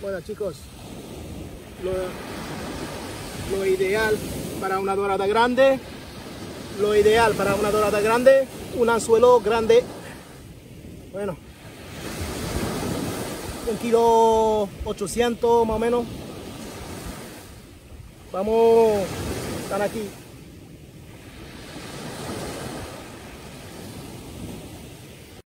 Bueno chicos, lo ideal para una dorada grande, un anzuelo grande, bueno, 1,8 kg más o menos. Vamos, están aquí.